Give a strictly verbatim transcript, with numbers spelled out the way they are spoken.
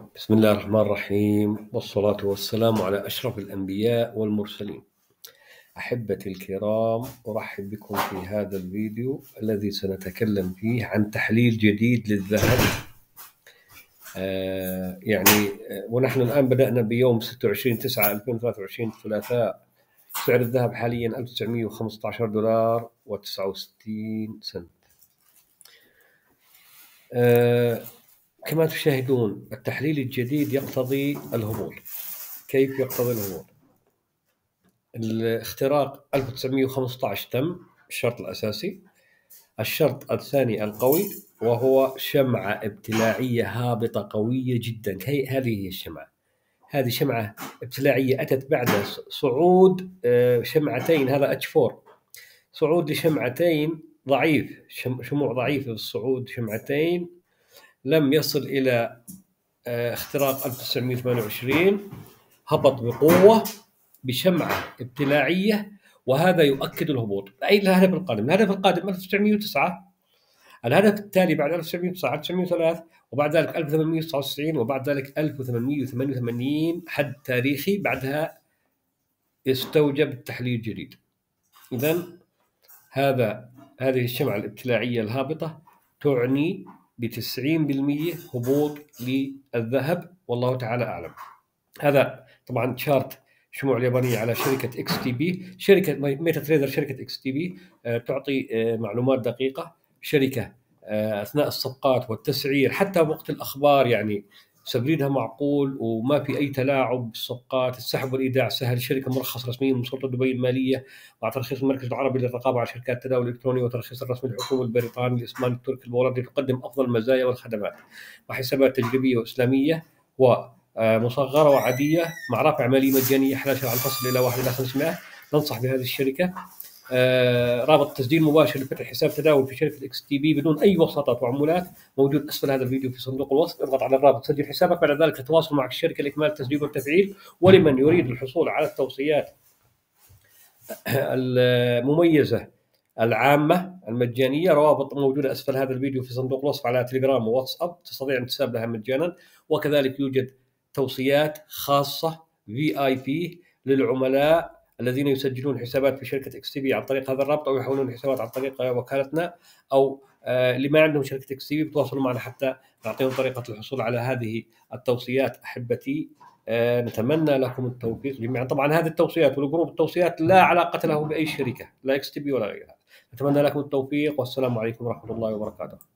بسم الله الرحمن الرحيم، والصلاة والسلام على أشرف الأنبياء والمرسلين. أحبتي الكرام، أرحب بكم في هذا الفيديو الذي سنتكلم فيه عن تحليل جديد للذهب. آه يعني آه ونحن الآن بدأنا بيوم ستة وعشرين تسعة ألفين وثلاثة وعشرين الثلاثاء. سعر الذهب حاليا ألف وتسعمئة وخمسة عشر دولار وتسعة وستين سنت. آه كما تشاهدون التحليل الجديد يقتضي الهبوط. كيف يقتضي الهبوط؟ الاختراق ألف وتسعمئة وخمسة عشر تم، الشرط الأساسي. الشرط الثاني القوي، وهو شمعة ابتلاعية هابطة قوية جدا. هي هذه هي الشمعة. هذه شمعة ابتلاعية أتت بعد صعود شمعتين، هذا اتش أربعة، صعود لشمعتين ضعيف، شموع ضعيفة في الصعود، شمعتين لم يصل إلى اختراق ألف وتسعمئة وثمانية وعشرين، هبط بقوة بشمعة ابتلاعية، وهذا يؤكد الهبوط. أي الهدف القادم؟ الهدف القادم ألف وتسعمئة وتسعة، الهدف التالي بعد ألف وتسعمئة وتسعة ألف وتسعمئة وثلاثة، وبعد ذلك ألف وثمانمئة وتسعة وتسعين، وبعد ذلك ألف وثمانمئة وثمانية وثمانين حد تاريخي، بعدها يستوجب التحليل الجديد. إذن هذا هذه الشمعة الابتلاعية الهابطة تعني بتسعين بالمئة هبوط للذهب، والله تعالى أعلم. هذا طبعا شارت شموع اليابانية على شركة إكس تي بي، شركة ميتا تريدر، شركة إكس تي بي تعطي معلومات دقيقة. شركة أثناء الصفقات والتسعير حتى وقت الأخبار يعني سبريدها معقول، وما في أي تلاعب بالصفقات. السحب والإيداع سهل. شركة مرخص رسميا من سلطة دبي المالية، مع ترخيص المركز العربي للرقابة على شركات التداول الإلكتروني، وترخيص الرسمي الحكومي البريطاني الإسباني التركي البولندي. تقدم أفضل المزايا والخدمات، وحسابات تجريبية وإسلامية ومصغرة وعادية، مع رافع مالي مجاني يحتاج عن فصل إلى واحد إلى خمسمائة. ننصح بهذه الشركة. آه رابط تسجيل مباشر لفتح حساب تداول في شركة إكس تي بي بدون أي وساطات وعمولات موجود أسفل هذا الفيديو في صندوق الوصف. اضغط على الرابط، سجل حسابك، بعد ذلك تتواصل مع الشركة لإكمال التسجيل والتفعيل. ولمن يريد الحصول على التوصيات المميزة العامة المجانية، روابط موجودة أسفل هذا الفيديو في صندوق الوصف على تليجرام وواتساب، تستطيع انتساب لها مجانا. وكذلك يوجد توصيات خاصة في آي بي للعملاء الذين يسجلون حسابات في شركة إكس تي بي عن طريق هذا الرابط، أو يحولون حسابات عن طريق وكالتنا، أو آه اللي ما عندهم شركة إكس تي بي بتواصلوا معنا حتى نعطيهم طريقة الحصول على هذه التوصيات. أحبتي، آه نتمنى لكم التوفيق جميعا. طبعا هذه التوصيات والجروب التوصيات لا علاقة له بأي شركة، لا إكس تي بي ولا غيرها. نتمنى لكم التوفيق، والسلام عليكم ورحمة الله وبركاته.